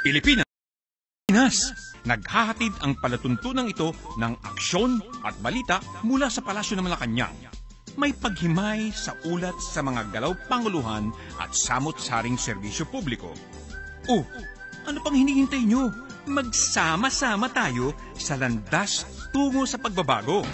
Pilipinas. Naghahatid ang palatuntunang ito ng aksyon at balita mula sa Palasyo ng Malacanang. May paghimay sa ulat sa mga galaw panguluhan at samot-saring serbisyo publiko. Ano pang hinihintay nyo? Magsama-sama tayo sa landas tungo sa pagbabago.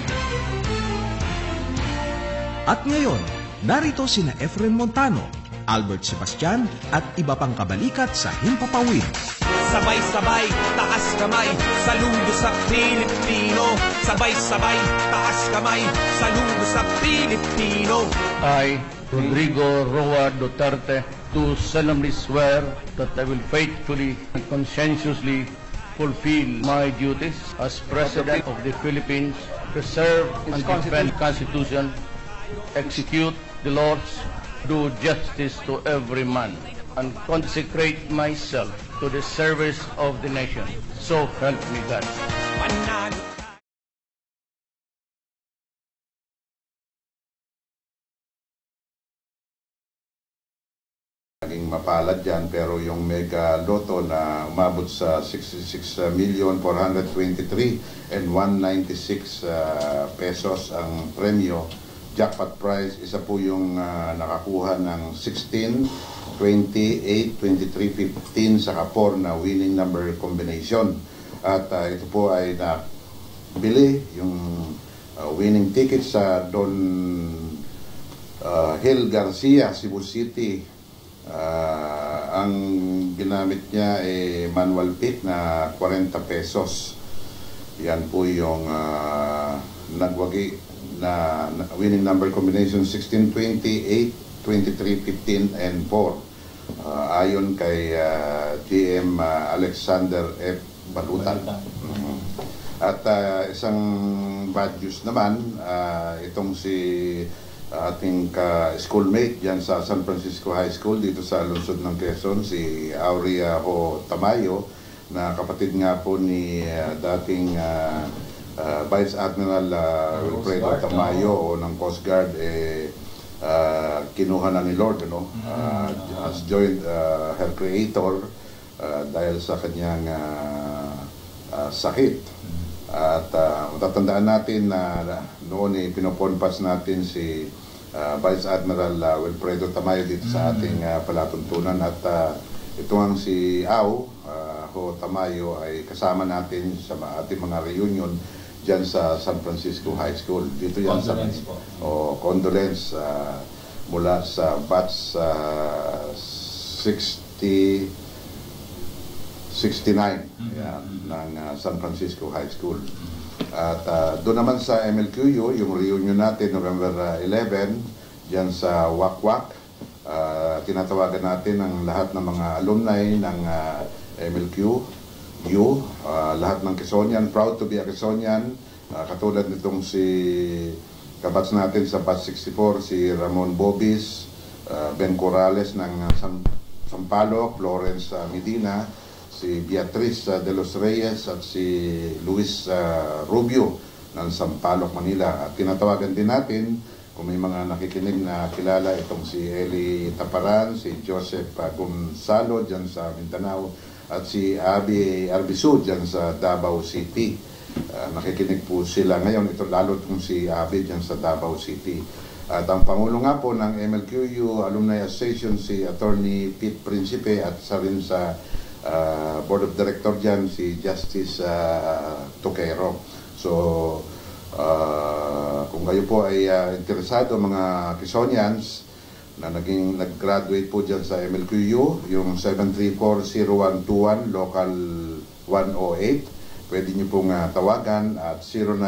At ngayon, narito sina Efren Montano, Albert Sebastian at iba pang kabalikat sa Himpapawid. Sabay-sabay, taas kamay, saludo sa Pilipino. Sabay-sabay, taas kamay, saludo sa Pilipino. I, Rodrigo Roa Duterte, do solemnly swear that I will faithfully and conscientiously fulfill my duties as President of the Philippines, preserve and defend the Constitution, execute the laws, do justice to every man, and consecrate myself to the service of the nation. So help me God. Naging mapalad yan, pero yung mega loto na umabot sa 66,423,196 pesos ang premyo, jackpot prize, isa po yung nakakuha ng 16, 28, 23, 15 sa 4 na winning number combination. At ito po ay nabili yung winning ticket sa Don Hill Garcia, Cebu City. Ang ginamit niya ay manual pick na 40 pesos. Yan po yung nagwagi na winning number combination 16, 28, 23, 15, and 4. Ayon kay GM Alexander F. Balutan. At isang bad news naman, itong si ating schoolmate dyan sa San Francisco High School dito sa lungsod ng Quezon, si Aurea Ho Tamayo, na kapatid nga po ni dating Vice Admiral Wilfredo Tamayo o ng Coast Guard, kinuha na ni Lord as joint her creator dahil sa kanyang sakit. At matatandaan natin na noon pinoponpas natin si Vice Admiral Wilfredo Tamayo dito sa ating palatuntunan, at ito ang si Au Ho Tamayo ay kasama natin sa ating mga reunion dyan sa San Francisco High School. Dito yan condolence sa condolence mula sa batch 69 yan, ng San Francisco High School. At doon naman sa MLQU, yung reunion natin November 11 dyan sa Wakwak, tinatawagan natin ang lahat ng mga alumni ng MLQU, lahat ng Quezonian, proud to be a Quezonian, katulad nitong si kabats natin sa batch 64, si Ramon Bobis, Ben Corrales ng Sampaloc, Florence Medina, si Beatriz de los Reyes at si Luis Rubio ng Sampaloc, Manila. At tinatawagan din natin, kung may mga nakikinig na kilala, itong si Eli Taparan, si Joseph Gonzalo dyan sa Mindanao, at si Abi Arbisud dyan sa Davao City. Nakikinig po sila ngayon. Ito lalo itong si Abi dyan sa Davao City. At ang Pangulo nga po ng MLQU Alumni Association, si Attorney Pete Principe, at sa rin sa Board of Director dyan, si Justice Toquero. So, kung kayo po ay interesado, mga Quezonians na nag-graduate po dyan sa MLQU, yung 734-0121, local 108, pwede nyo pong tawagan at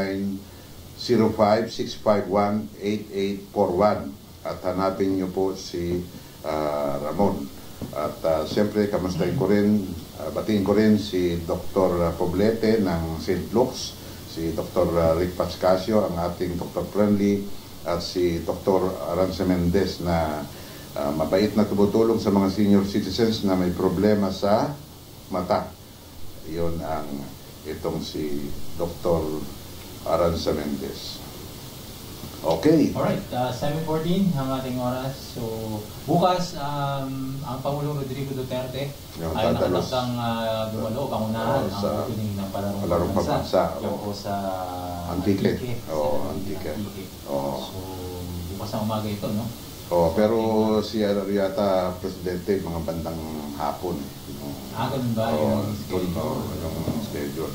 0905-651-8841 at hanapin nyo po si Ramon. At siyempre, kamustahin ko rin, batiin ko rin si Dr. Poblete ng St. Luke's, si Dr. Rick Pascasio, ang ating Dr. Friendly, at si Dr. Arance Mendez na mabait na tumutulong sa mga senior citizens na may problema sa mata. Iyon ang itong si Dr. Arance Mendez. Okay. Alright, 7:14 ang ating oras. So, bukas, ang Pangulong Rodrigo Duterte Yung ay dadalos. nakatakdang dumalo, pangunahan Oo, sa ang opening ng Palarong Palarong Pambansa. Yan po sa Antique. Sa Oo, Antique. Oo. So, bukas na umaga ito, no? Oh, pero si yata presidente mga bandang hapon. Ganun ba yung schedule? Yung schedule.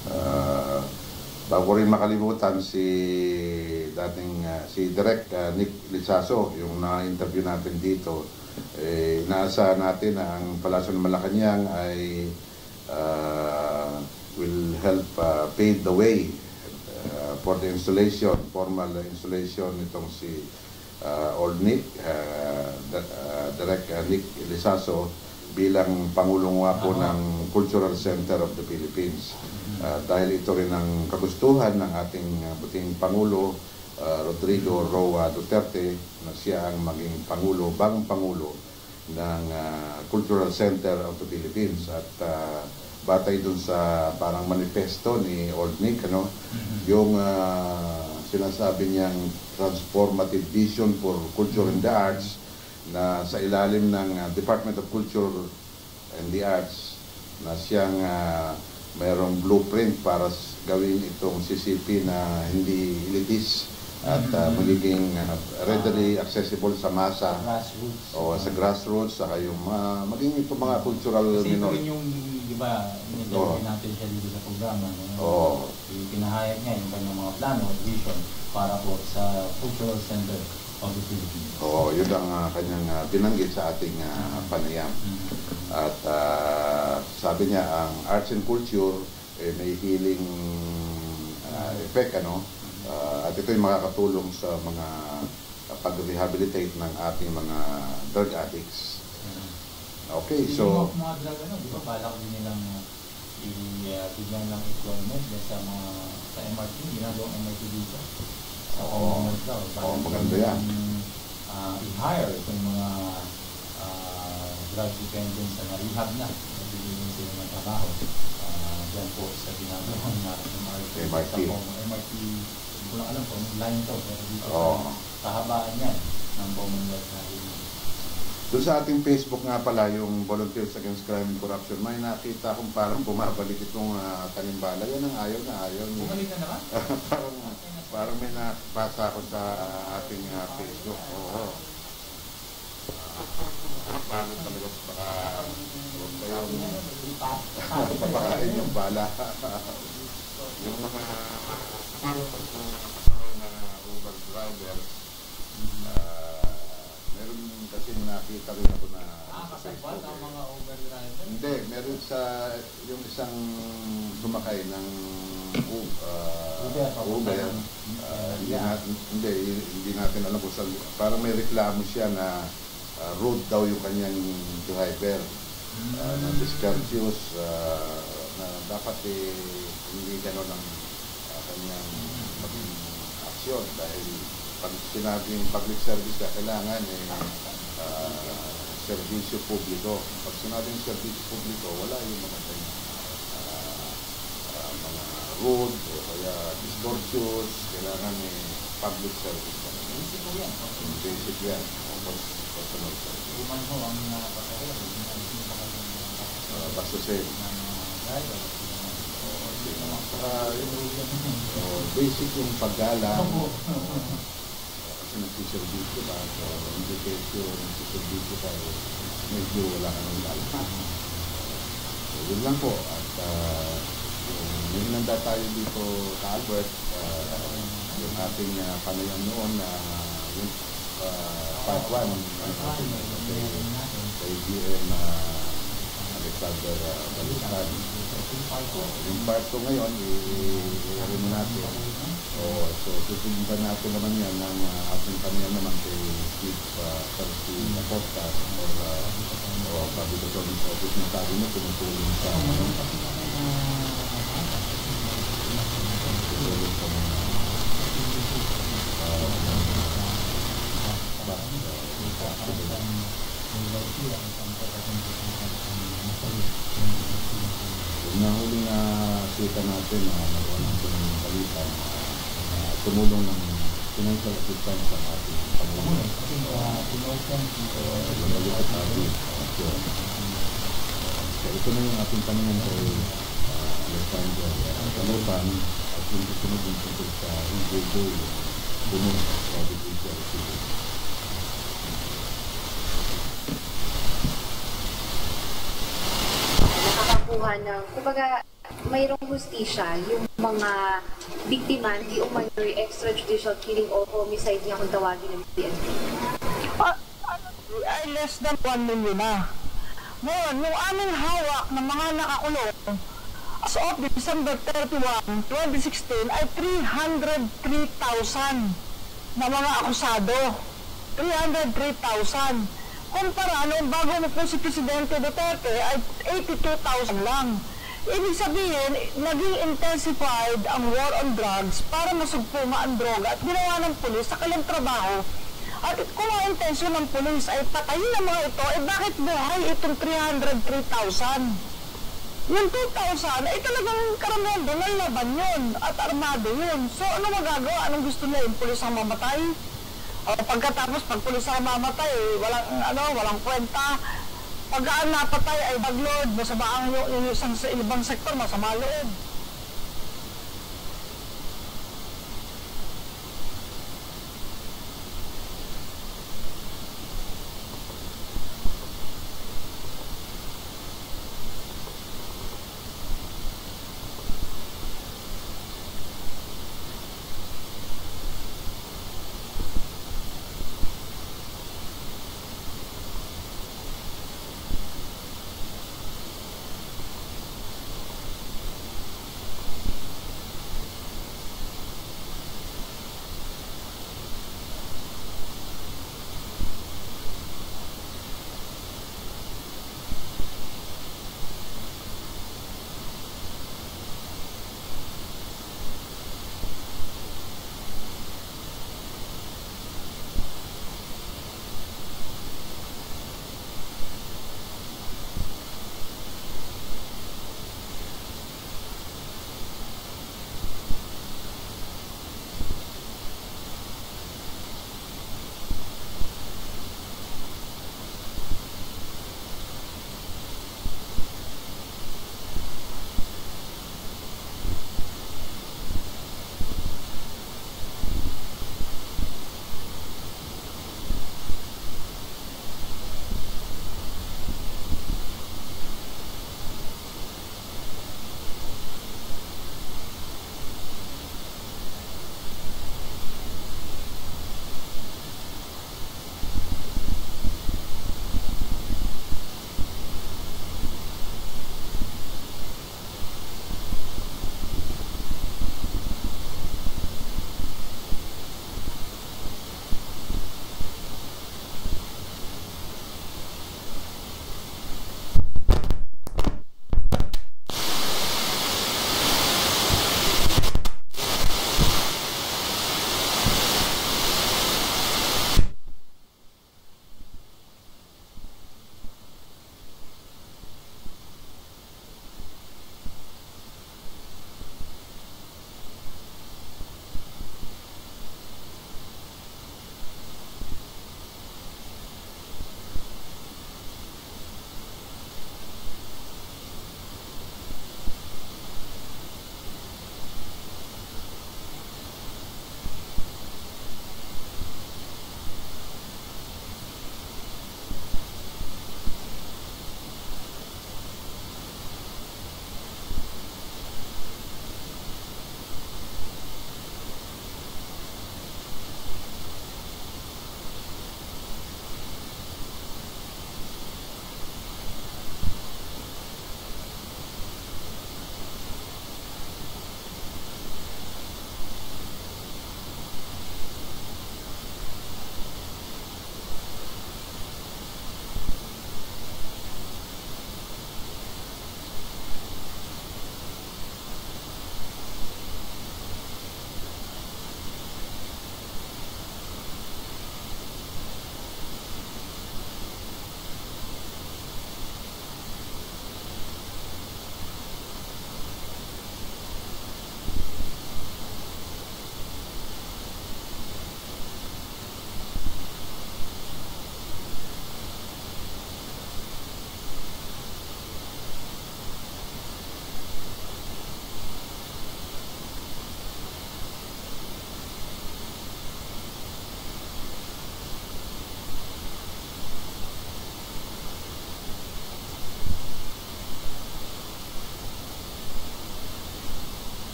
Bago rin makalimutan si Direk Nick Lizaso, yung na-interview natin dito. Inaasahan natin na ang Palasyo ng Malacanang ay will help pave the way for the installation, formal installation nitong si Old Nick, Direk Nick Lizaso bilang Pangulong nga po ng Cultural Center of the Philippines. Dahil ito rin ang kagustuhan ng ating buting Pangulo, Rodrigo Roa Duterte, na siya ang maging bagong Pangulo ng Cultural Center of the Philippines. At batay dun sa parang manifesto ni Old Nick, yung sinasabi niyang transformative vision for culture and the arts, na sa ilalim ng Department of Culture and the Arts, na siyang mayroong blueprint para gawin itong CCP na hindi elitist at magiging readily accessible sa masa Grassroots. o sa grassroots, saka yung maging itong mga cultural Kasi ito minority. rin yung, di ba, in-interview natin siya dito sa programa. Oo. Pinahayag niya yung kanyang mga plano, vision, para po sa Cultural Center of the Philippines. Oo, yun ang kanyang binanggit sa ating panayam. At sabi niya, ang arts and culture may healing effect, at ito yung makakatulong sa mga pag-rehabilitate ng ating mga drug addicts. Okay, so Yung mga drug, di ba, balak din nilang bigyan ng employment sa MRT, ginagawang MRT dito. Sa Commonwealth daw. maganda yan. I-hire itong mga drug dependents na rehab na. Bibigyan sila ng trabaho. Diyan po sa ginagawang MRT. MRT, hindi ko lang alam kung anong line to. Pero dito sa kahabaan yan ng Commonwealth na rin. doon sa ating Facebook nga pala, yung Volunteers Against Crime and Corruption, may nakita kong parang bumabalik itong tanimbala. Yan ang ayaw na ayaw. Bumalik na naman? parang may nakapasa ako sa ating Facebook. Oo. Paano talaga baka papakain yung bala. Yung mga Uber driver, meron kasi nakita rin ako na Kasabot ang mga Uber driver? hindi, meron sa yung isang sumakay ng Uber. Hindi natin alam kung saan. Parang may reklamo siya na rude daw yung kanyang driver, na discourteous, na dapat hindi gano'n ang kanyang maging aksyon, dahil pag sinabing public service ka, kailangan serbisyo publiko. Pag sinabing serbisyo publiko, wala yung mga mga rude o kaya discourteous. Kailangan public service ka. Basic po yan. Basic yan. Personal service. Human ho ang pasahero. Basta sa'yo. Driver. Saka basic yung paggala. Kasi nagsiservisyo ka. So, hindi kayo nagsiservisyo ka. Medyo wala ka ng gala. So, yun lang po. At yung nanda tayo dito sa Albert, yung ating panayam noon na yung part 1 kay GM Alexander Balistan. Yung part 2 ngayon, i-arin natin. So, susundan natin naman yan ng ating panayam naman kay Steve Acosta or Public Attorney's Office na sabi mo tumutulong sa Nahuli na kita natin na nagawa natin ng balita na tumulong ng financial assistance ang ating Panginoon. So ito na yung ating tanungan kay Alexander Calopan at yung susunod yung tungkol sa Rigo punong Saudi Arabia. Nakakakuha ng, kumbaga, mayroong hustisya yung mga biktima, hindi umano'y extrajudicial killing o homicide niya kung tawagin ng PNP. Ay less than 1 million na. Ngayon, yung aming hawak ng mga nakakulong as of December 31, 2016 ay 303,000 na mga akusado. 303,000. Kumpara nung bago mo po si Presidente Duterte ay 82,000 lang. Ibig sabihin, naging intensified ang war on drugs para masugpunga ang droga at ginawa ng pulis sa kanilang trabaho. At kung ang intensyon ng pulis ay patayin ang mga ito, eh bakit buhay itong 303,000? Yung 2,000 ay talagang karamihan doon ay laban yun at armado yun. So ano magagawa? Anong gusto nila? Yung pulis ang mamatay? O pagkatapos pag pulis ang mamatay, walang kwenta. Pag ang napatay ay baglod, masama ang yung isang sa ibang sektor, masama loob.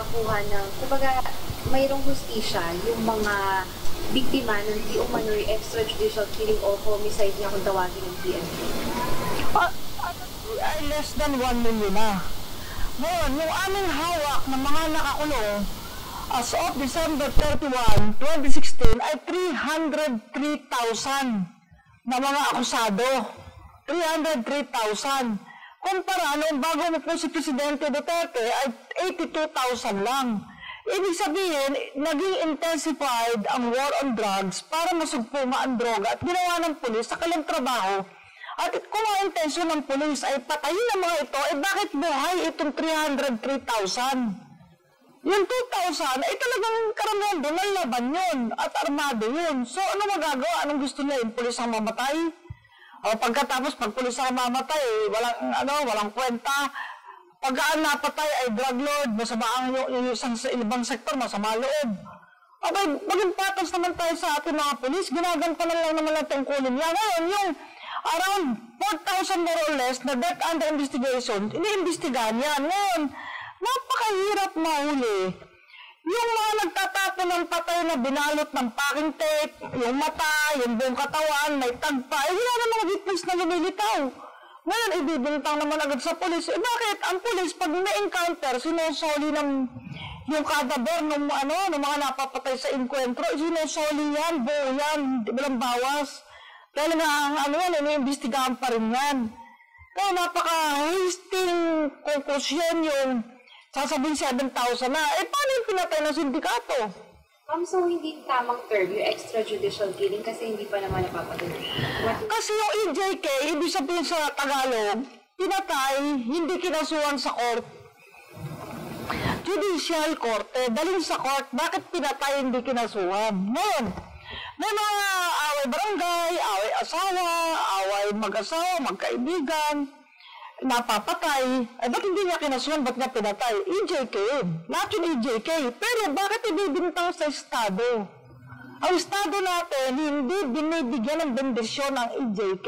makakuha ng, kumbaga, mayroong hustisya yung mga biktima ng di umano'y extrajudicial killing o homicide niya kung tawagin ng PNP? Less than 1 million na. Ngayon, yung aming hawak ng mga nakakulong as of December 31, 2016 ay 303,000 na mga akusado. 303,000. Kumpara noong bago mo po si Presidente Duterte ay 82,000 lang. Ibig sabihin, naging intensified ang war on drugs para masugpuma ang droga at ginawa ng pulis sa kanilang trabaho. At kung ang intensyon ng pulis ay patayin ang mga ito, bakit buhay itong 303,000? Yung 2,000 ay talagang karamihan doon ang laban yun at armado yun. So ano magagawa? Anong gusto niya? Yung pulis ang mamatay? O pagkatapos pag pulis ang mamatay, walang kwenta. Pag ang napatay ay drug lord, masama ang yung ibang sektor, masama loob. Okay, maging patas naman tayo sa ating mga pulis, ginagampanan lang naman ang tungkulin niya. Ngayon, yung around 4,000 more or less na death under investigation, iniimbestigahan yan. Ngayon, napakahirap mahuli. Yung mga nagtatapon ng patay na binalot ng packing tape, yung mata, yung buong katawan, may tagpa, wala naman nag-witness na lumilitaw. Ngayon, ibibintang naman agad sa polis. Bakit? Ang polis, pag na-encounter, sinusoli ng yung kadaber ng mga napapatay sa enkwentro, sinusoli yan, buo yan, walang bawas. Dahil nga, iniimbestigahan pa rin yan. Kaya napaka-hasting conclusion yung sasabihin 7,000 na, paano yung pinatay ng sindikato? So hindi tamang term yung extrajudicial killing kasi hindi pa naman napapatay. Kasi yung EJK, ibig sabihin sa Tagalog, pinatay, hindi kinasuhan sa court. Judicial court, dalhin sa court, bakit pinatay, hindi kinasuhan? Ngayon, may mga away barangay, away asawa, away mag-asawa, magkaibigan, napapatay, ba't hindi niya kinasuhan, ba't niya pinatay? EJK, lahat yung EJK. Pero bakit ibibintang sa Estado? Ang Estado natin, hindi binibigyan ng bendisyon ang EJK.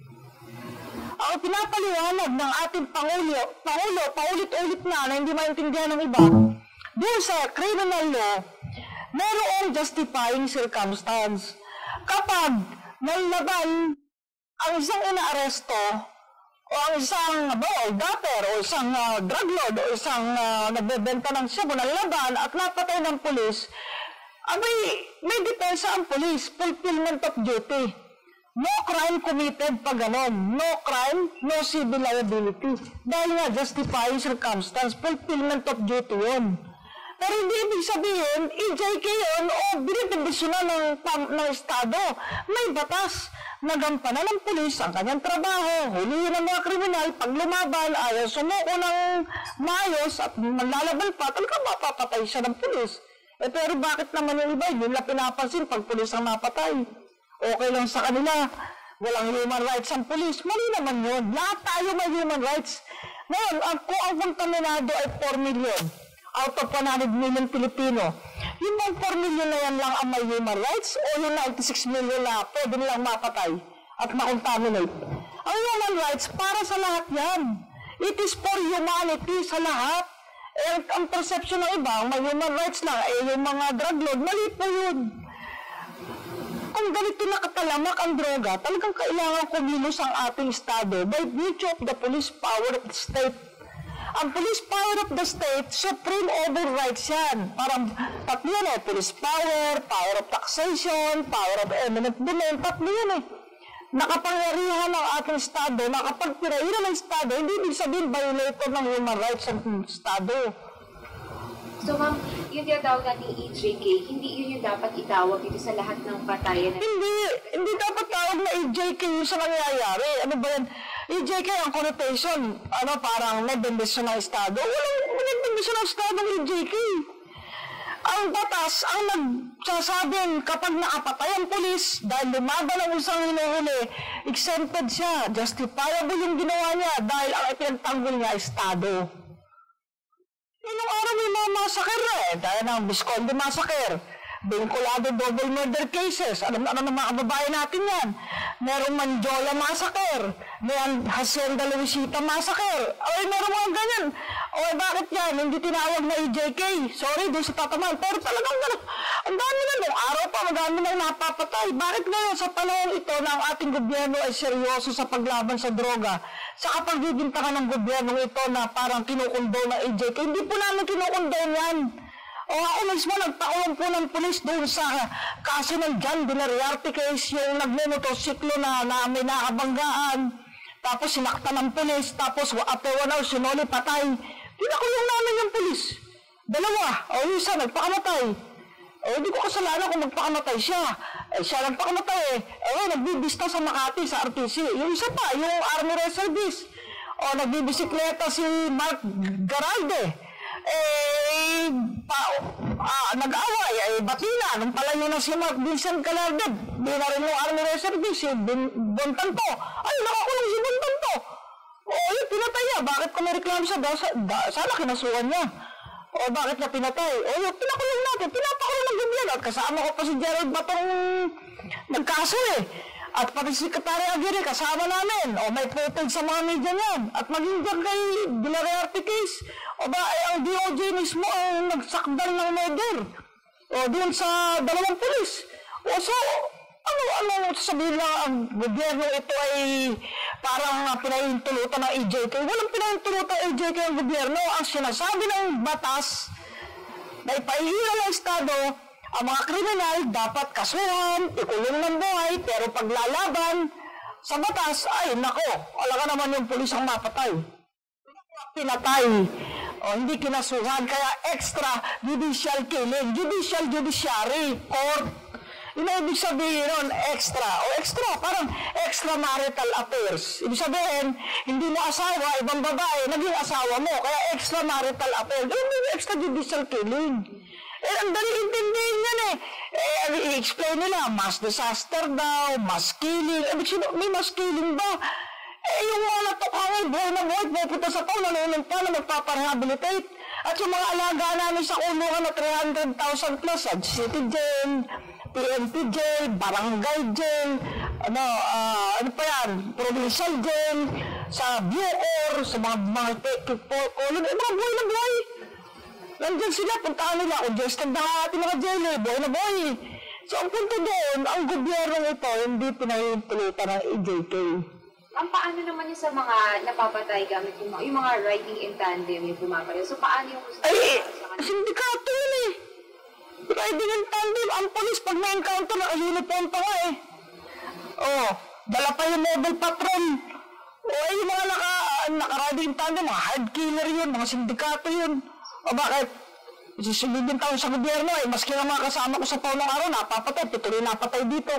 Ang pinapaliwanag ng ating Pangulo, paulit-ulit na hindi maintindihan ng iba, doon sa criminal law, mayroong justifying circumstance. Kapag nalaban ang isang inaaresto, o ang isang dapper, o isang drug lord, o isang nagbebenta ng shabu ng laban at napatay ng pulis, may depensa ang pulis, fulfillment of duty. No crime committed pag ganon. No crime, no civil liability. Dahil nga justifying circumstance, fulfillment of duty yun. Pero hindi ibig sabihin, EJK yun o binibindisyonan ng Estado. May batas na gampanan ng pulis ang kanyang trabaho, hulihin ng mga kriminal, pag lumaban, ayaw sumuko ng maayos at manlalaban pa, talaga mapapatay siya ng pulis. Pero bakit naman yung iba, yun lang pinapansin pag pulis ang napatay. Okay lang sa kanila, walang human rights ang pulis, mali naman yun. Lahat tayo may human rights. Ngayon, kung ang kontaminado ay 4 million, out of 100 million Pilipino, yung 4 million na yan lang ang may human rights o yung 96 million na pwede nilang mapatay at makontaminate. Ang human rights para sa lahat yan. It is for humanity sa lahat. Ang perception ng iba, may human rights lang, yung mga drug lord, mali po yun. Kung ganito nakatalamak ang droga, talagang kailangan kumilos ang ating Estado by virtue of the police power of the state. Ang police power of the state, supreme overrides yan. Parang tatlo yan police power, power of taxation, power of eminent domain, tatlo yan Nakapangyarihan ng ating Estado, nakapagpirairan ng Estado, hindi ibig sabihin violator ng human rights ng Estado. So ma'am, yung tinatawag natin EJK, hindi yun yung dapat itawag dito sa lahat ng patayan? Hindi dapat tawag na EJK yung sa nangyayari. Ano ba yan? EJK ang connotation, parang may bendisyon ng Estado. Walang bendisyon ng Estado ng EJK. Ang batas, ang nagsasabing kapag nakapatay ang pulis, dahil lumaban ang isang hinuhuli, exempted siya, justifiable yung ginawa niya dahil ang ipinagtanggol niya Estado. Inong araw may mga massacre dahil ng Visconde massacre. Vinculado double murder cases. Alam na ng mga kababayan natin yan. Merong Manjola Massacre. May Hacienda Luisita Massacre. Ay, meron mga ganyan. O, bakit yan? Hindi tinawag na EJK. Sorry, doon sa tatamaan. Pero talagang gano'n. Ang dami na nung araw pa, magdami nang napapatay. Bakit ngayon sa panahon ito na ang ating gobyerno ay seryoso sa paglaban sa droga? Sa kapagbibintangan ng gobyerno ito na parang kinukundon na EJK. Hindi po namin kinukundon yan. O ako mismo, nagpakulong po ng pulis doon sa kaso ng John Villarrearte case, yung nagmumotosiklo na may nakabanggaan, tapos sinakta ng pulis, tapos after 1 hour, sinuli, patay. Pinakulong namin yung pulis. 2, o yung isa, nagpakamatay. Hindi ko kasalanan kung magpakamatay siya. Siya nagpakamatay nagbibista sa Makati, sa RTC. Yung isa pa, yung Army Reservist. Nagbibisikleta si Mark Garalde. Nag-away, batina, nung palayo na si Mark Vincent Calarde, di na rin yung Army Reservist, si Bon Tanto. Ay, nakakulong si Bon Tanto. Yun, pinatay niya. Bakit kung nareklamo siya? Sana kinasuhan niya. Bakit niya pinatay? Yun, pinakulong natin. Pinapakulong ng gobyerno. At kasama ko pa si Gerald Batong nagkaso At pati si Secretary Aguirre, kasama namin. May footage sa mga media niyan. At maging dyan kay Villarrearte case. Ang DOJ mismo ang nagsakdal ng murder. Doon sa 2 pulis. So, ano sasabihin lang ang gobyerno ito ay parang pinahintulutan ng EJK. Walang pinahintulutan ng EJK ang gobyerno. Ang sinasabi ng batas na ipahihila ng Estado, ang mga kriminal dapat kasuhan, ikulong ng buhay, pero paglalaban sa batas, ay nako, alaga naman yung pulis ang mapatay. Pinatay, hindi kinasuhan, kaya extra judicial killing, judiciary, court. Ibig sabihin nun, extra, parang extramarital affairs. Ibig sabihin, hindi mo asawa, ibang babae, naging asawa mo, kaya extramarital affairs. Hindi extrajudicial killing. Ang dali intindihin yan i-explain nila, mass disaster daw, mass killing. May mass killing ba? Yung mga natukangan, buhay na buhay, pupunta sa taon, nanunumpa na magpaparehabilitate. At yung mga alaga namin sa kulungan na 300,000 plus, sa city jail, PNP jail, barangay jail, ano pa yan, provincial jail, sa Bucor, sa mga kolon, mga buhay na buhay. Nandiyan sila, puntaan nila, congested na ating mga jailer, buhay na buhay. So ang punto doon, ang gobyerno ito, hindi pinahintulutan ng EJK. Ang paano naman yung sa mga napapatay gamit yung mga riding in tandem yung pumapatay? So paano yung gusto sindikato yun riding in tandem, ang polis pag na-encounter na uniform pa nga dala pa yung mobile patrol. Yung mga naka-riding in tandem, mga hard killer yun, mga sindikato yun. Bakit? Susubigin tayo sa gobyerno maski ang mga kasama ko sa taon ng araw, napapatay, pituloy napatay dito.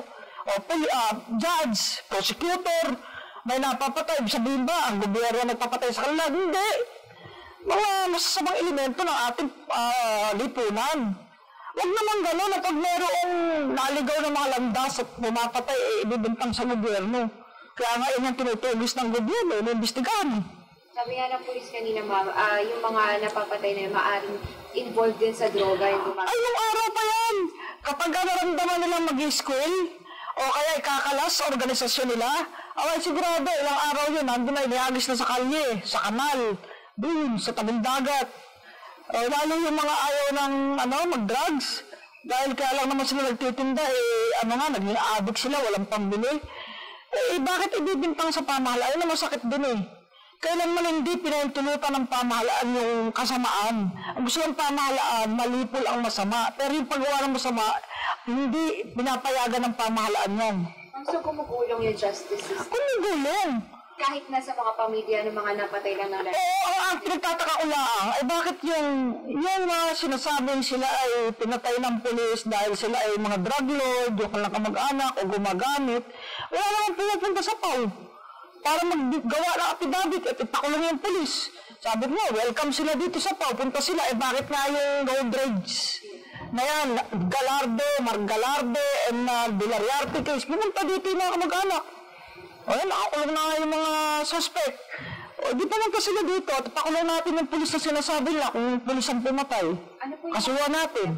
Judge, prosecutor, may napapatay. Sabihin ba, ang gobyerno nagpapatay sa kanila? Hindi. Mga masasamang elemento ng ating lipunan. Huwag naman gano'n na pag mayroong naligaw ng mga landas at pumapatay, ibibintang sa gobyerno. Kaya nga yun ang tinutugis ng gobyerno, inimbestigahan. Sabi nga ng pulis kanina, ma'am, yung mga napapatay na maaaring involved din sa droga. Yung araw pa yan! Kapag naramdaman nilang mag-school, o kaya ikakalas sa organisasyon nila, sigurado, ilang araw yun, nandun na inihagis na sa kalye, sa kanal, dun, sa tabing dagat. Lalo yung mga ayaw ng mag-drugs, dahil kaya lang naman sila nagtitinda, naging addict sila, walang pambili. Bakit ibibintang sa pamahalaan? Ayun na masakit din Kailan man hindi pinahintulutan ng pamahalaan yung kasamaan. Ang gusto ng pamahalaan, malipol ang masama. Pero yung paggawa ng masama, hindi pinapayagan ng pamahalaan yan. So gumugulong yung justice system? Gumugulong. Kahit na sa mga pamilya ng mga napatay lang ng lahat? Ang pinagtataka ko lang, bakit yung sinasabing sila ay pinatay ng pulis dahil sila ay mga drug lord, yung kanilang kamag-anak o gumagamit, wala naman pumupunta sa PAW. Para maggawa ng affidavit at ipakulong yung pulis. Sabi mo, welcome sila dito sa PAW, punta sila, bakit nga yung road rage na yan, Margalarde, and Villarrearte case, pumunta dito yung mga kamag-anak. Nakakulong na yung mga suspect. Di pumunta sila dito at pakulong natin yung pulis na sinasabi nila kung pulis ang pumatay. Ano po kasuhan natin.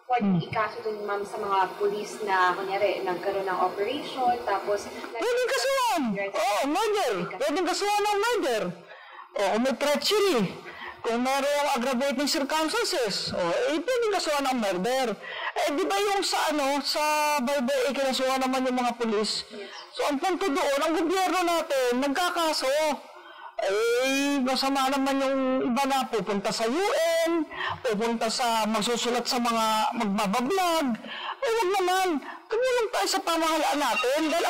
pwedeng ikaso dun, ma'am, sa mga pulis na, kunyari, nagkaroon ng operation, tapos... Pwedeng kasuhan! Oo, murder! Pwedeng kasuhan ng murder! O may treachery. Kung mayroong aggravating circumstances, pwedeng kasuhan ng murder. Di ba yung sa Bible, kinasuhan naman yung mga pulis? So ang punto doon, ang gobyerno natin, nagkakaso. Masama naman yung iba na pupunta sa UN, pupunta sa magsusulat sa mga magbabablog. Wag naman, tumulong tayo sa pamahalaan natin dahil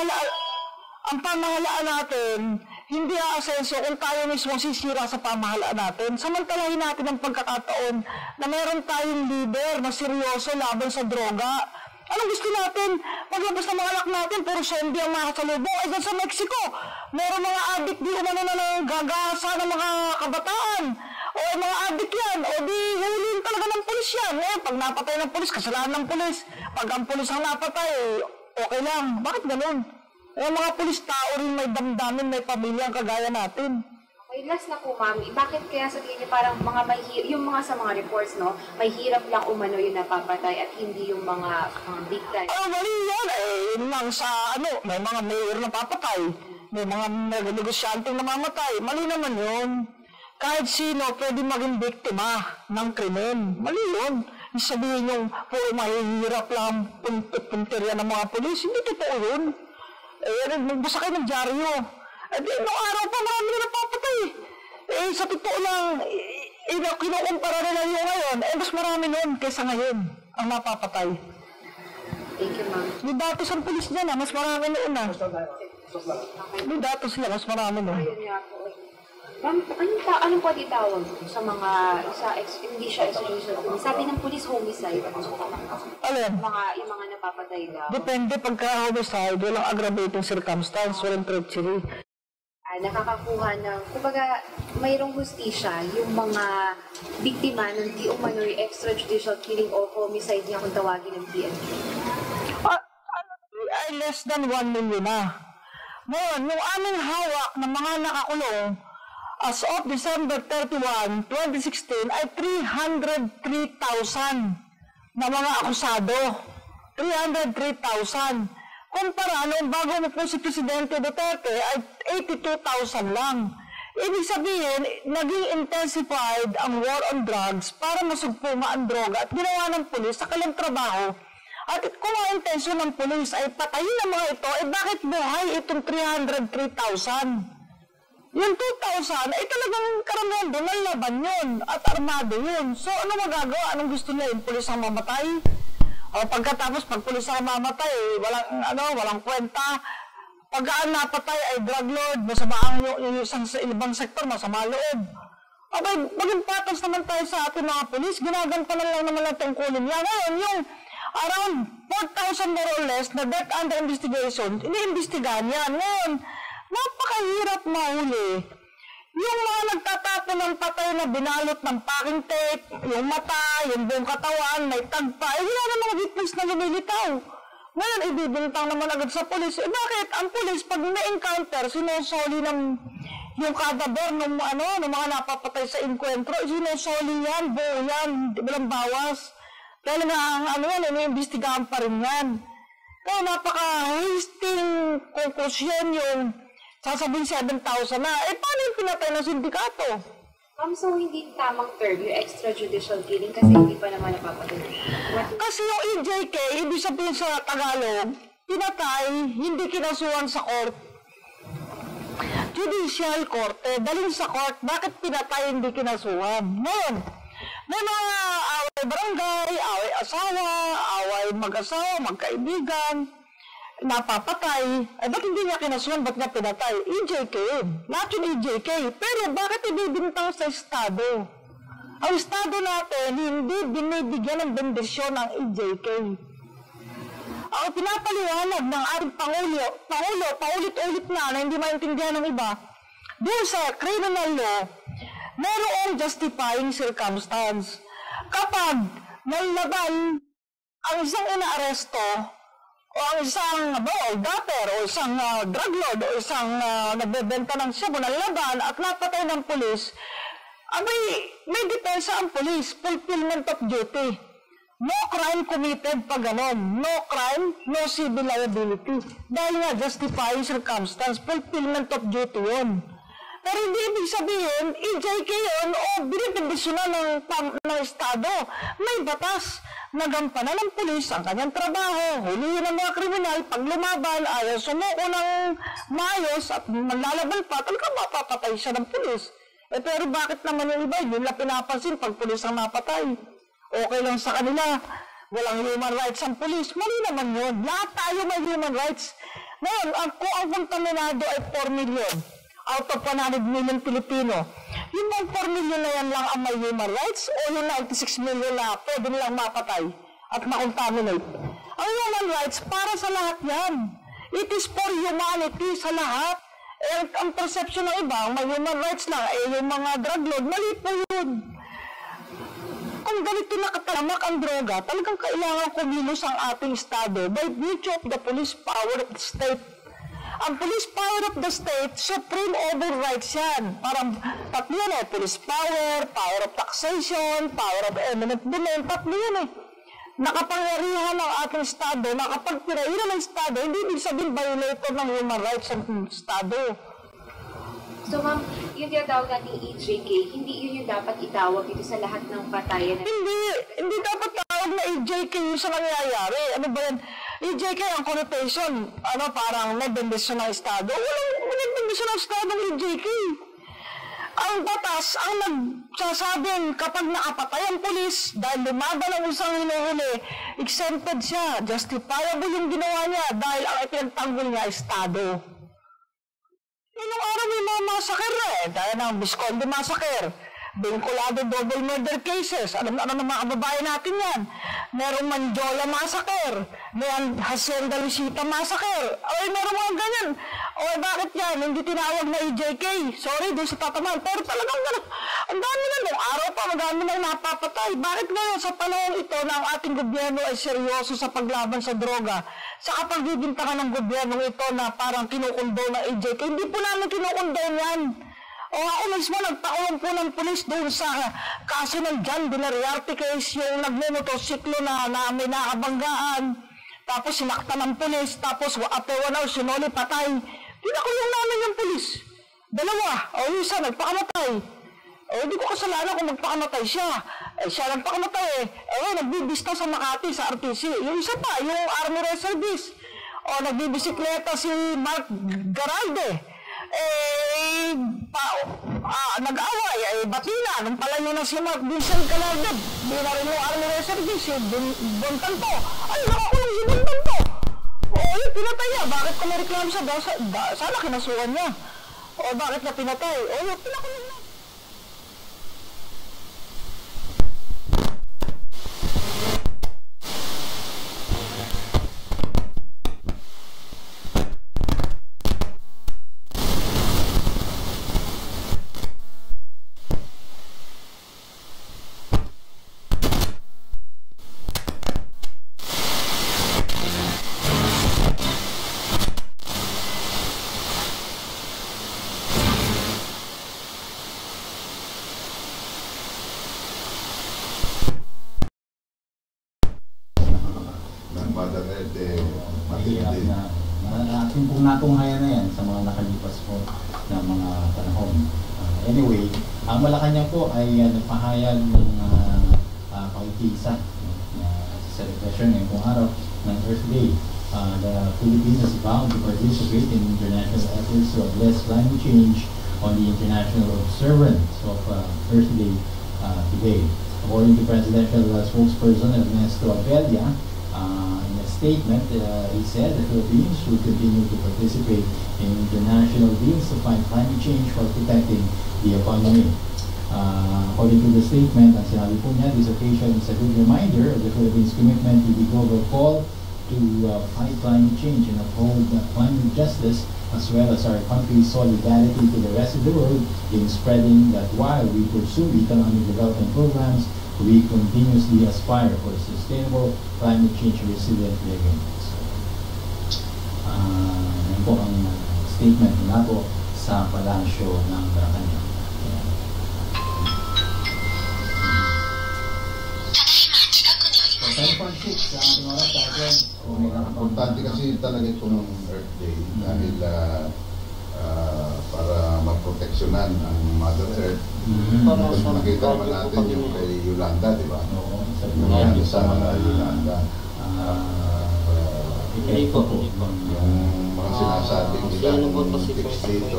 ang pamahalaan natin hindi aasenso kung tayo mismo sisira sa pamahalaan natin. Samantalahin natin ang pagkakataon na meron tayong leader na seryoso laban sa droga. Anong gusto natin? Paglabas ng mga anak natin, puro zombie ang mga kasalubong. Dyan sa Mexico, meron mga adik di umano na gagasa ng mga kabataan. O mga adik yan, o di hulin talaga ng pulis yan. Pag napatay ng pulis, kasalanan ng pulis. Pag ang pulis ang napatay, okay lang. Bakit ganun? Mga pulis tao rin may damdamin, may pamilya ang kagaya natin. Okay, last na po, ma'am. Bakit kaya sa tingin niyo parang yung mga sa mga reports, no, may hirap lang umano yung napapatay at hindi yung mga big time? Mali yan. Yun lang sa may mga mayor na papatay. May mga negosyanteng namamatay. Mali naman yun. Kahit sino pwede maging biktima ng krimen. Mali yun. Sabihin yung mahihirap lang punterya ng mga pulis. Hindi totoo yun. Magbasa kayo ng dyaryo. Nung araw pa marami na napapatay. Sa totoo lang, kinukumpara nila yung ngayon, mas marami noon kaysa ngayon ang napapatay. Thank you, ma'am. May datos ang pulis dyan, mas marami noon na. May datos sila, mas marami noon. Ayun nga po. Ma'am, anong pwede tawag sa mga, hindi siya extrajudicial? Sabi ng pulis, homicide. Alin? Yung mga napapatay daw. Depende pagka-homicide, walang aggravating circumstance, walang treachery. Nakakakuha ng, kumbaga, mayroong hustisya yung mga biktima ng di umano'y extrajudicial killing or homicide niya kung tawagin ng PNP. Less than 1 million na. Ngayon, yung aming hawak ng mga nakakulong as of December 31, 2016 ay 303,000 na mga akusado. 303,000. Kumpara noong bago mo po si Presidente Duterte ay 82,000 lang. Ibig sabihin, naging intensified ang war on drugs para masugpunga ang droga at ginawa ng pulis sa kanilang trabaho. At kung ang intensyon ng pulis ay patayin ang mga ito, bakit buhay itong 303,000? Yung 2,000 ay talagang karamihan doon, laban yun at armado yun. So ano magagawa? Anong gusto niya? Yung pulis ang mamatay? O pagkatapos, pag pulis ang mamatay, walang kwenta. Pag ang napatay ay drug lord, masama yung isang sa ibang sektor, masama loob. Abay, maging patas naman tayo sa ating mga pulis, ginagampanan lang naman ang tungkulin yan. Ngayon, yung around 4,000 more or less na death under investigation, iniimbestigahan yan. Ngayon, napakahirap mahuli. Yung mga nagtatapon ng patay na binalot ng packing tape, yung mata, yung buong katawan, may tagpa, wala na mga witness na lumilitaw. Ngayon, ibibintang naman agad sa pulis. Bakit? Ang pulis, pag na-encounter, sinusoli ng yung kadaber ng mga napapatay sa enkwentro, sinusoli yan, buo yan, walang bawas. Dahil nga, iniimbestigahan pa rin yan. Kaya napaka-hasting conclusion yung sasabihin 7,000 na, paano yung pinatay ng sindikato? So hindi tamang term yung extrajudicial killing kasi hindi pa naman napapatay. Kasi yung EJK, ibig sabihin sa Tagalog, pinatay, hindi kinasuhan sa court. Judicial court, dalhin sa court, bakit pinatay, hindi kinasuhan? Ngayon, may mga away barangay, away asawa, away mag-asawa, magkaibigan, napapatay, ba't hindi niya kinasuhan, ba't niya pinatay? EJK, lahat yung EJK. Pero bakit ibibintang sa Estado? Ang Estado natin, hindi binibigyan ng bendisyon ang EJK. Ang pinapaliwanag ng ating Pangulo, paulit-ulit na hindi maintindihan ng iba, doon sa criminal law, mayroong justifying circumstance. Kapag nalaban ang isang inaaresto, o ang isang dapper, o isang drug lord, o isang nagbebenta ng shabu ng laban at napatay ng pulis, may depensa ang pulis, fulfillment of duty. No crime committed pag ganon. No crime, no civil liability. Dahil nga, justifying circumstance, fulfillment of duty yun. Pero hindi ibig sabihin, EJK yun o binibindisyonan ng Estado. May batas na gampanan ng pulis ang kanyang trabaho, hulihin ng mga kriminal, pag lumaban, ayaw sumuko ng maayos at manlalaban pa, talagang mapapatay siya ng pulis. Pero bakit naman yung iba, yun lang pinapansin pag pulis ang napatay? Okay lang sa kanila, walang human rights ang pulis. Mali naman yun. Lahat tayo may human rights. Ngayon, kung ang kontaminado ay 4 million out of 100 million Pilipino, yung 4 million na yan lang ang may human rights o yung 96 million na pwede nilang mapatay at makontaminate. Ang human rights para sa lahat yan. It is for humanity sa lahat. Ang perception ng iba, may human rights lang, yung mga drug lord, mali po yun. Kung ganito nakatalamak ang droga, talagang kailangan kumilos ang ating Estado by virtue of the police power of the state. Ang police power of the state, supreme over rights yan. Parang tatlo yan eh, police power, power of taxation, power of eminent domain, tatlo yan eh. Nakapangyarihan ng ating Estado, nakapagpirairan ng Estado, hindi ibig sabihin violator ng human rights ng Estado. So ma'am, yung tinatawag nating EJK, hindi yun yung dapat itawag dito sa lahat ng patayan? Hindi dapat tawag na EJK yung sa nangyayari. Ano ba yan? EJK ang connotation, parang nagbendisyon ng Estado. Walang nagbendisyon ng Estado ng EJK. Ang batas ang nagsasabing kapag nakapatay ang pulis dahil lumaban ang isang hinuhuli, exempted siya, justifiable yung ginawa niya dahil ang ipinagtanggol niya ay Estado. Inong araw may mga massacre dahil ng Visconde massacre, vinculado double murder cases, alam na ng mga kababayan natin yan. Merong Manjola massacre, may Hacienda Luisita massacre, meron mga ganyan. Bakit yan? Hindi tinawag na EJK. Sorry, doon sa tatamaan. Pero talagang gano'n. Ang dami na nung araw pa, magami na napapatay. Bakit ngayon sa panahon ito na ang ating gobyerno ay seryoso sa paglaban sa droga? Sa kapagbibintangan ng gobyerno ito na parang kinukundon ng EJK, hindi po namin kinukundon yan. Ako mismo, nagpakulong po ng pulis doon sa kaso ng John Villarrearte case, yung nagmumotosiklo na may nakabanggaan, tapos sinaktan ng pulis, tapos after 1 hour, sinuli, patay. Pinakulong namin yung pulis. 2, yung isa, nagpakamatay. Hindi ko kasalanan kung magpakamatay siya. Siya nagpakamatay nagbibista sa Makati, sa RTC. Yung isa pa, yung Army Reservist. Nagbibisikleta si Mark Garalde. Nag-away, batina. Nung pala nyo na si Mark Vincent Calarde, di na rin yung Army Reservist, si Bontanto. Ay, nakakulong si Bontanto. Yung pinatay niya. Bakit ko na-reklamo siya? Sana kinasuhan niya. Bakit na pinatay? Yung pinakulong na. Ating pong natunghayan na yan sa mga nakalipas po na mga panahon. Anyway, ang Malacanang po ay nagpahayag ng kautisa sa celebration ngayong pong araw ng Earth Day. The Philippines is bound to participate in international efforts to address climate change on the international observance of Earth Day today. According to Presidential spokesperson Ernesto Abella, in a statement, he said the Philippines should continue to participate in international deals to fight climate change while protecting the economy. According to the statement, ang sinabi po niya, this occasion is a good reminder of the Philippines' commitment to the global call to fight climate change and uphold climate justice, as well as our country's solidarity to the rest of the world in spreading that while we pursue economic development programs, we continuously aspire for sustainable climate change resilient living. So, yan po ang statement nila po sa Palasyo ng Malacanang. 12:46 sa ating oras dahil Importante kasi talaga itong Earth Day dahil para maproteksyonan ang Mother Earth. Nakita naman natin yung kay Yolanda, di ba? Oo, sa Yolanda. Yung mga sinasabing ilang tips dito,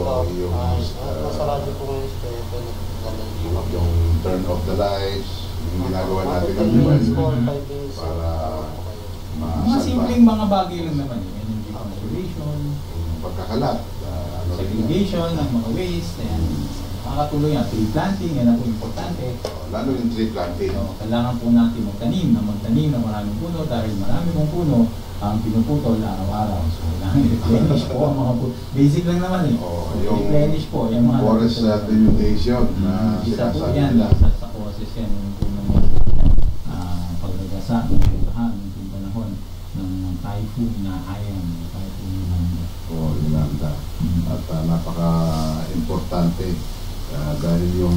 yung turn off the lights, yung ginagawa natin ng buwan para mga simpleng mga bagay lang naman yun. Energy conservation, pagkakalat, segregation ng mga waste, and makakatuloy yan. Tree planting, yan ang po importante. Lalo yung tree planting. So, kailangan po natin magtanim ng maraming puno dahil marami pong puno ang pinuputol araw-araw. So, kailangan i-replenish po ang mga puno. Basic lang naman eh. I-replenish po yung mga forest denudation na isa po sinasabi yan, nila. sa causes yan, yung po ng pagdagasa, ng pintahan, ng panahon ng typhoon na Haiyan, typhoon Yolanda. Yolanda. At napaka-importante dahil yung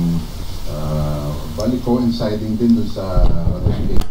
bali coinciding din dun sa ratification.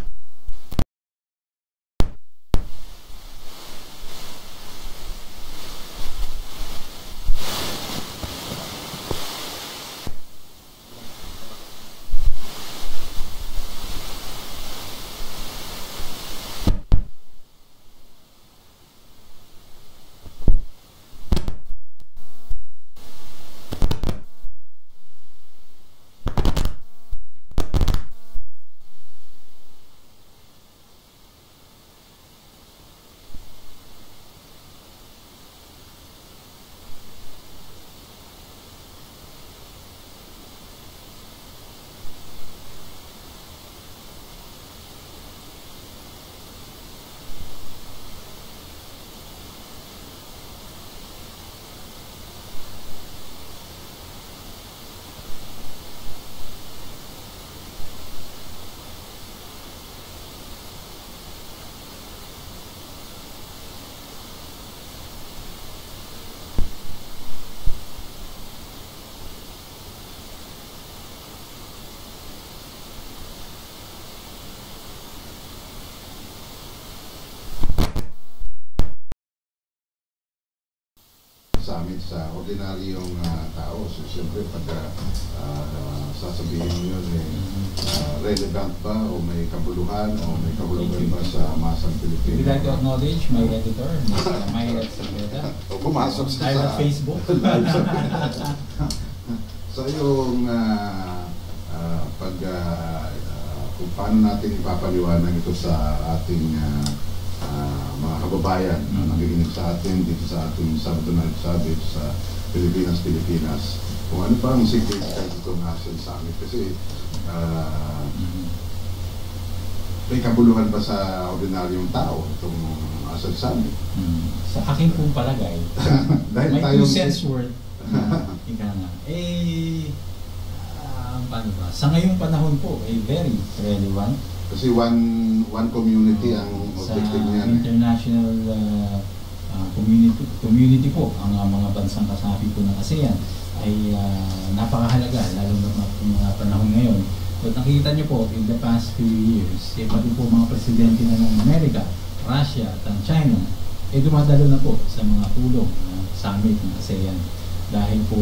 Sa amin sa ordinaryong tao. So, siyempre, pag sasabihin mo yun, relevant ba o may kabuluhan o may kabuluhan ba sa masang Pilipino? Would you like to acknowledge my editor, Mr. Myra Sagreda? O pumasok sa Facebook. So, yung kung paano natin ipapaliwanag ito sa ating mga kababayan na nakikinig sa atin dito sa ating Sabado na Sabi sa Pilipinas. Kung ano pa ang significant itong Action Summit kasi may kabuluhan ba sa ordinaryong tao itong Action Summit? Sa akin pong palagay, may 2 cents worth ika nga. Paano ba? Sa ngayong panahon po, very relevant. Kasi one community ang objective niya. Sa international community po, ang mga bansang kasapi po ng ASEAN ay napakahalaga, lalo na mga panahon ngayon. So nakikita niyo po, in the past few years, pati po mga presidente na ng Amerika, Russia at China, dumadalo na po sa mga pulong na summit ng ASEAN. Dahil po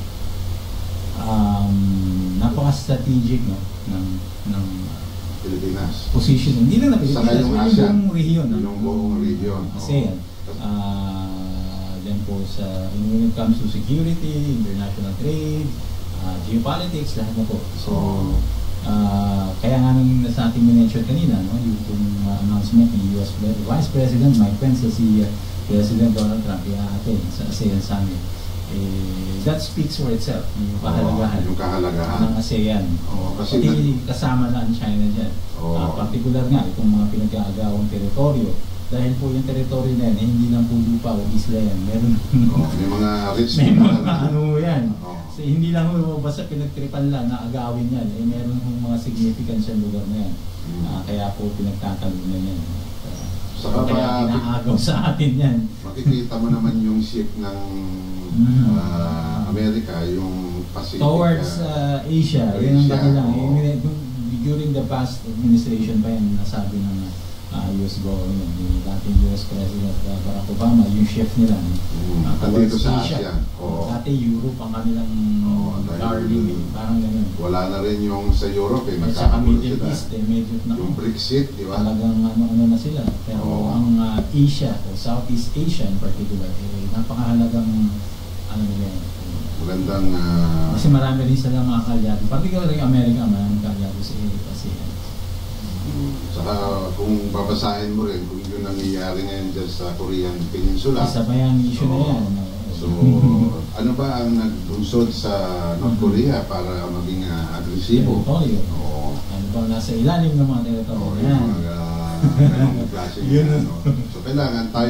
napaka-strategic ng Pilipinas. Position. Hindi lang na Pilipinas, yung rehiyon. Yung buong rehiyon. ASEAN. Then po when it comes to security, international trade, geopolitics, lahat na po. So, kaya nga nung sa ating minention kanina, yung announcement ng US Vice President Mike Pence si President Donald Trump i-attend sa ASEAN Summit. That speaks for itself, yung kahalagahan ng ASEAN. Kasi kasama na ang China dyan. Particular nga, itong mga pinag-aagawang teritoryo. Dahil po yung teritoryo na yan, hindi lang po lupa o isla yan. Meron may mga rich yan. So, hindi lang po basta pinagtripan lang na agawin yan. Meron pong mga significance sa lugar na yan. Kaya po pinagtatalunan yan. Kaya inaagaw sa atin yan. Makikita mo naman yung ship ng Amerika, yung Pacific. Towards Asia. Yun ang kanilang. during the past administration pa yan, nasabi ng US government, yung dating US President Barack Obama, yung chef nila dito sa Asia. Dati Europe ang kanilang darling, parang ganun. Wala na rin yung sa Europe at saka Middle East, medyo na yung Brexit, di ba? Talagang ano na sila. Pero ang Asia o Southeast Asia in particular, napakahalagang ano nila. Magandang kasi marami rin sila mga kalyado, particularly yung Amerika, maraming kalyado sa ASEAN. Saka kung babasahin mo rin kung yun nangyayari ngayon dyan sa Korean Peninsula. Isa pa yung issue na yan. So, ano ba ang naglunsod sa North Korea para maging agresibo? Territorio. Ano ba nasa ilalim ng mga territorio yan? Ganong klase yan. So, kailangan tayo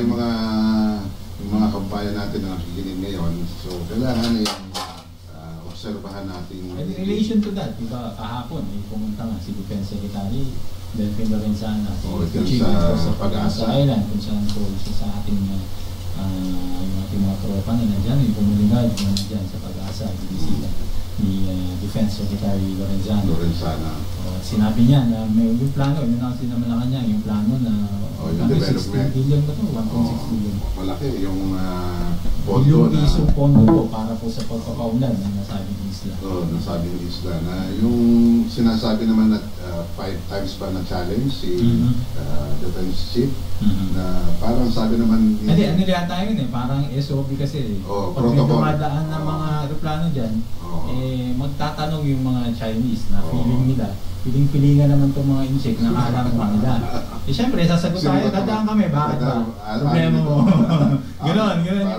mga kabayan natin na nakikinig ngayon. So, kailangan obserbahan natin. In relation to that, diba kahapon, pumunta nga si Defense Secretary Delfin Lorenzana sa Pag-asa Island kung saan po siya sa ating yung ating mga tropa na nandyan, yung komunidad na nandyan sa Pag-asa, binisita ni Defense Secretary Lorenzana. Sinabi niya na may yung plano, yun ang sinaman na kanya, yung plano na yung development. 16 billion ba ito? 1.6 billion. Malaki yung pondo na pondo po para po sa pagpapaunlad ng nasabing isla. Nasabing isla na yung sinasabi naman at 5 times ba na challenge si Defense Chief na parang sabi naman hindi, ano yata yun parang SOP kasi pag may dumadaan ng mga aeroplano dyan magtatanong yung mga Chinese na feeling nila piling-pilingan naman itong mga insect na alam mo nila. Siyempre, sasagot tayo, dadaan kami, bakit ba? Problema mo. Ganon yung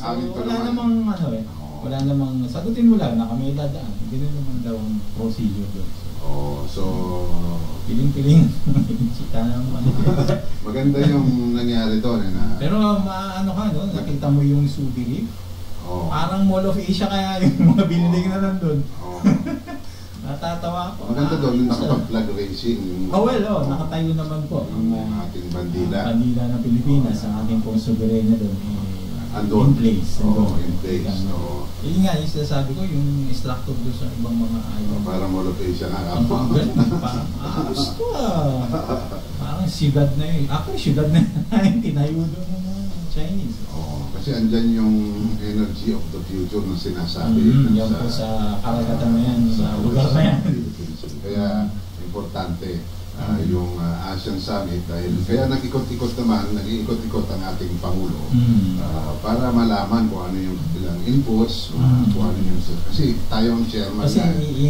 so, wala namang, sagutin mo lang na kami dadaan. Ganon naman daw ang procedure doon. So, piling-piling. Sita naman. Maganda yung nangyari doon. Pero ano ka, no? Nakita mo yung Subi Reef? Parang Mall of Asia kaya yung mga building na nandun. Natatawa ako. Maganda doon yung nakapag-flag racing. Nakatayo naman po. Ang ating bandila. Bandila ng Pilipinas, ang ating pong soberenya doon. Andon. In place. In place. Yun nga, yung sinasabi ko, yung structure doon sa ibang mga island. Parang Mall of Asia nga. Parang gusto parang siyudad na yun. Actually, siyudad na yun. Tinayo doon ng mga Chinese. Kasi andyan yung energy of the future na sinasabi. Yan po sa karagatan na yan, sa lugar na yan. Kaya importante yung ASEAN Summit dahil kaya nag-ikot-ikot nag-iikot-ikot ang ating Pangulo para malaman kung ano yung ilang inputs, kung ano yung kasi tayo ang chairman. Kasi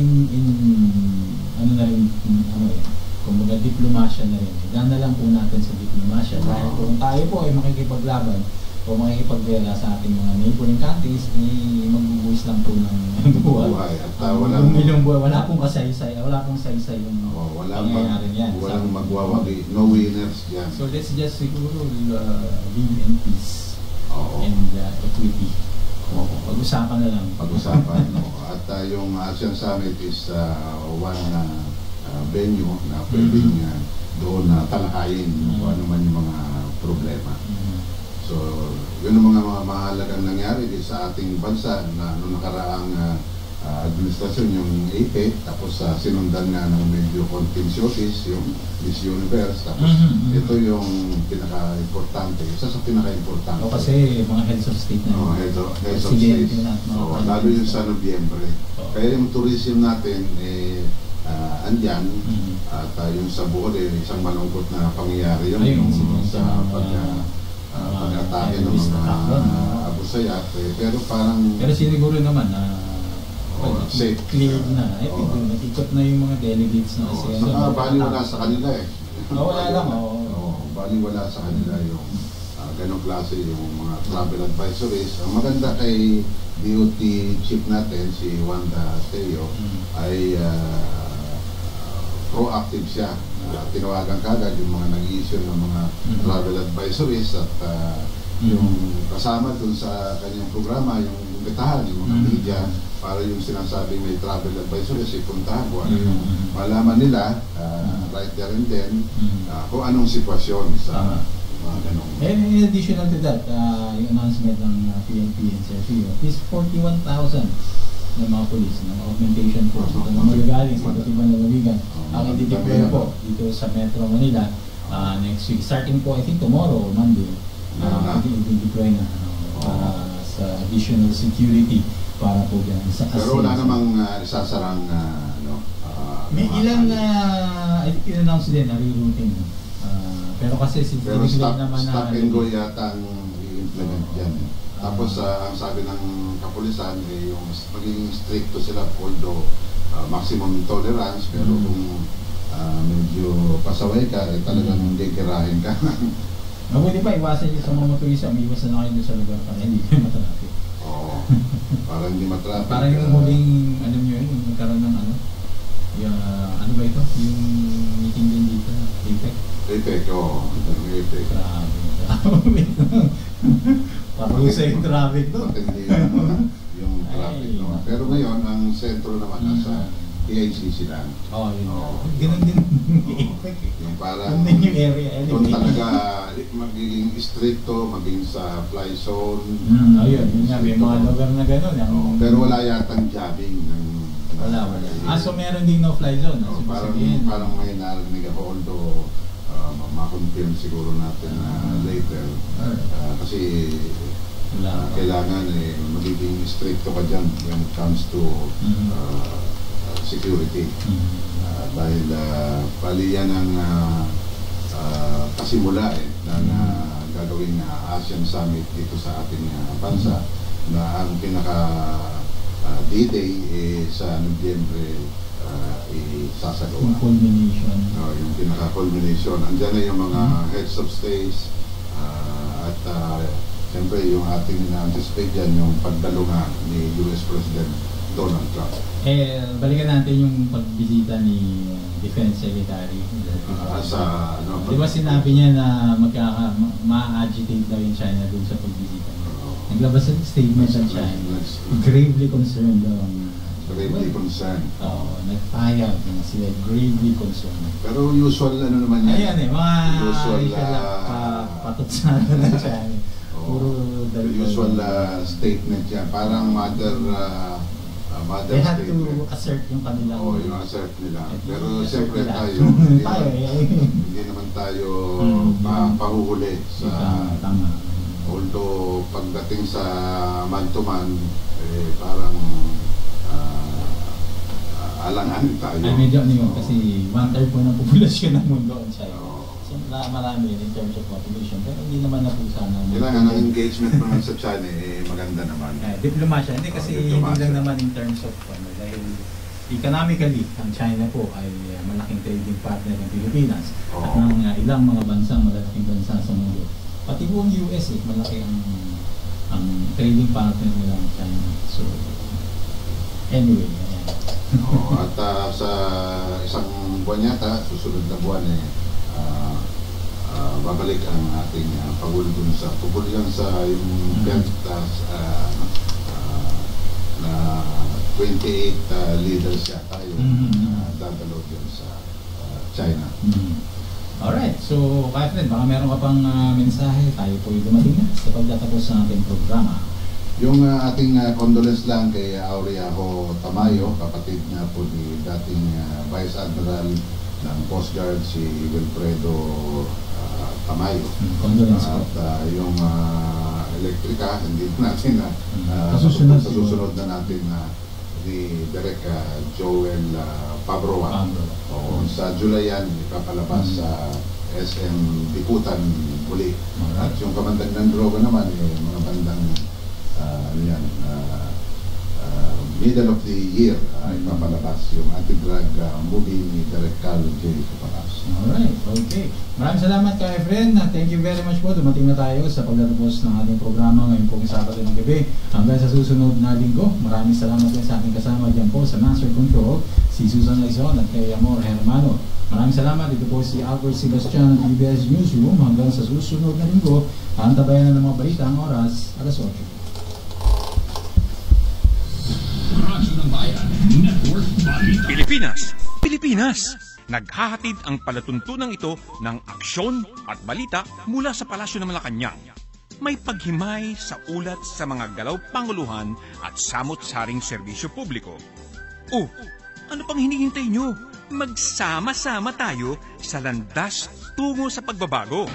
ano na rin, kumbaga diplomasya na rin. Dahil na lang po natin sa diplomasya. Dahil kung tayo po ay makikipaglaban o makikipagdela sa ating mga neighboring countries, magbubuwis lang po ng buhay. At wala pong kasaysay, wala pong saysay yung pangyayari yan. Walang magwawagi, no winners dyan. So let's just siguro live in peace and equity. Pag-usapan na lang. Pag-usapan. At yung ASEAN Summit is one venue na pwedeng doon na talakayin kung ano man yung mga problema. So, yun ang mga mahalagang nangyari sa ating bansa na noong nakaraang administrasyon yung APEC, tapos sinundan nga ng medyo contentiousness yung Miss Universe, tapos ito yung pinaka-importante, isa sa pinaka-importante. Kasi mga heads of state na heads of state. Lalo yung sa Nobyembre. Kaya yung tourism natin andyan at yung sa Bohol isang malungkot na pangyayari yung sa pag-atake ng mga Abu Sayyaf pero parang pero siguro naman safe clear na nakikot na yung mga delegates na kasi saka baliwala sa kanila wala lang baliwala sa kanila yung ganong klase yung mga travel advisories. Ang maganda kay DOT chief natin si Wanda Teo ay proactive siya. Tinawagan kagad yung mga nag-issue ng mga travel advisories at yung kasama dun sa kanyang programa, yung imbitahan, yung mga media para yung sinasabing may travel advisories ipuntahan kung ano yung malaman nila right there and then kung anong sitwasyon sa mga ganong. And in additional to that, yung announcement ng PNP and CFU is 41,000 ng mga polis, ng augmentation force ito na magagaling sa iba't ibang lalawigan. Ang i-deploy po dito sa Metro Manila next week. Starting po, I think tomorrow or Monday, i-deploy na para sa additional security para po dyan. Pero wala namang isasarang may ilang I think in-announce din na rerouting. Pero kasi pero stop and go yata ang i-implement dyan. Tapos ang sabi ng kapulisan yung magiging stricto sila, although maximum tolerance, pero kung medyo pasaway ka, talagang hindi kirahin ka. Mabuti pa, iwasan nyo sa mga motorista, may iwasan na kayo doon sa lugar para hindi kayo matraffic. Oo, para hindi matraffic. Parang yung huling, alam nyo yun, yung magkaroon ng yung, ano ba ito? Yung meeting din dito, APEC. APEC, oo. APEC. Grabe. Parusa yung traffic doon. Matindi yung traffic. Pero ngayon, ang sentro naman nasa PICC lang. Oo, yun. Ganun din APEC. Yung parang, yung area. doon talaga magiging stricto, maging sa fly zone. Ayun, yun nga, may mga lugar na gano'n. Pero wala yatang jabbing. Wala. So meron din no-fly zone. Parang may narinig ako, although ma-confirm siguro natin later. Kasi kailangan magiging stricto ka dyan when it comes to security. Dahil paliyan ang kasimula ng gagawing ASEAN Summit dito sa ating bansa na ang pinaka D-Day sa Nobyembre isasagawa. Yung culmination. Yung pinaka-culmination. Andiyan na yung mga heads of states at siyempre yung ating na-anticipate dyan yung pagdalo nga ni US President Donald Trump. Balikan natin yung pagbisita ni Defense Secretary. Di ba sinabi niya na ma-agitate daw yung China dun sa pagbisita niya? Naglabas ang statement ng China. Gravely concerned daw. Gravely concerned. Oo, nagpayag na sila. Gravely concerned. Pero usual naman yan. Ayan mga usual patutsana ng China. Usual statement yan. Parang mother they had statement. To assert yung kanilang... Oo, yung assert nila. Pero siyempre tayo, hindi naman tayo pahuhuli sa... Tama. Although pagdating sa man-to-man, parang alanganin tayo. Ay, medyo yun, kasi 1/3 po ng populasyon ng mundo ang China. Siyempre marami in terms of population, pero hindi naman na po sana. Kailangan ang engagement naman sa China, maganda naman. Diplomasya, hindi kasi hindi lang naman in terms of, dahil economically, ang China po ay malaking trading partner ng Pilipinas at ng ilang mga bansang malalaking bansa sa mundo. Pati buong US malaki ang trading partner nila ng China. So, anyway. At sa isang buwan yata, susunod na buwan babalik ang ating Pangulo dun sa pupulian sa yung 28 leaders yata yung dadalo dun sa China. Alright, so Catherine, baka meron ka pang mensahe, tayo po yung dumating na sa pagtatapos ng ating programa. Yung ating condolence lang kay Auriajo Tamayo, kapatid na po ni dating Vice Admiral ng Coast Guard si Wilfredo Tamayo. Condolence at yung elektrika, hindi natin na sa susunod na natin ni Direk Joel Pabroa. Sa July yan, ipapalabas sa SM Bikutan uli. At yung kamandang ng droga naman, mga bandang middle of the year, ipapalabas yung anti-drug movie ni Direk Carlo J. Caparas. Alright, okay. Maraming salamat kay friend. Thank you very much po. Dumating na tayo sa pagtatapos ng ating programa ngayon pong Sabado ng gabi. Hanggang sa susunod na linggo. Maraming salamat din sa ating kasama dyan po sa Master Control, si Susan Laison at kay Amor Hermano. Maraming salamat. Ito po si Albert Sebastian ng PBS Newsroom. Hanggang sa susunod na linggo, antabayan na ng mga balita ang oras, alas 8. Pilipinas. Naghahatid ang palatuntunang ito ng aksyon at balita mula sa Palasyo ng Malacanang. may paghimay sa ulat sa mga galaw panguluhan at samot-saring serbisyo publiko. Oh, ano pang hinihintay nyo? Magsama-sama tayo sa landas tungo sa pagbabago.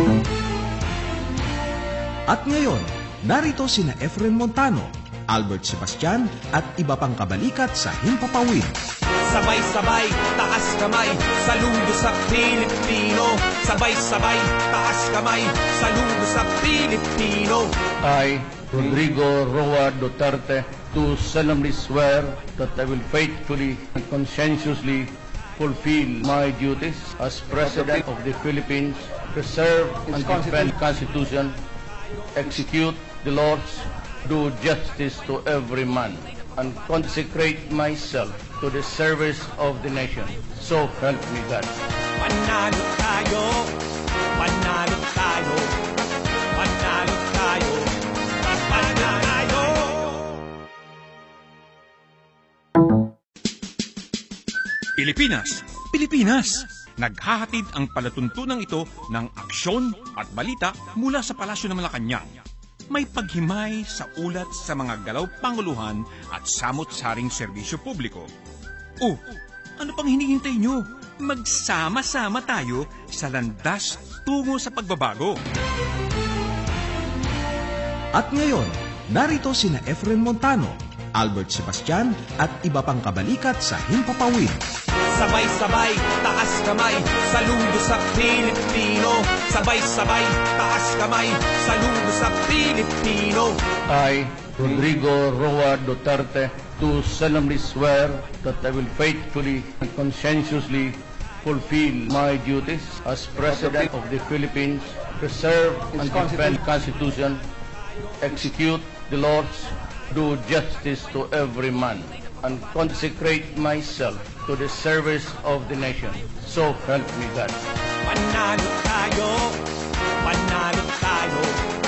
At ngayon, narito sina Efren Montano, Albert Sebastian at iba pang kabalikat sa Himpapawid. Sabay-sabay, taas kamay, saludo sa Pilipino. Sabay-sabay, taas kamay, saludo sa Pilipino. I, Rodrigo Roa Duterte, do solemnly swear that I will faithfully and conscientiously fulfill my duties as President of the Philippines, preserve and defend the Constitution, execute the laws, do justice to every man, and consecrate myself to the service of the nation. So help me God. Panalo tayo, panalo tayo, panalo tayo, panalo tayo. Pilipinas, Pilipinas! Naghahatid ang palatuntunang ito ng aksyon at balita mula sa Palasyo ng Malacanang. May paghimay sa ulat sa mga galaw panguluhan at samot-saring serbisyo publiko. Oh, ano pang hinihintay nyo? Magsama-sama tayo sa landas tungo sa pagbabago. At ngayon, narito sina Efren Montano, Albert Sebastian at iba pang kabalikat sa Himpapawid. Sabay-sabay, taas kamay, saludo sa Pilipino. Sabay-sabay, taas kamay, saludo sa Pilipino. I, Rodrigo Roa Duterte, do solemnly swear that I will faithfully and conscientiously fulfill my duties as President of the Philippines, preserve and defend the Constitution, execute the laws, do justice to every man, and consecrate myself to the service of the nation. So help me God. Panalo tayo, panalo tayo,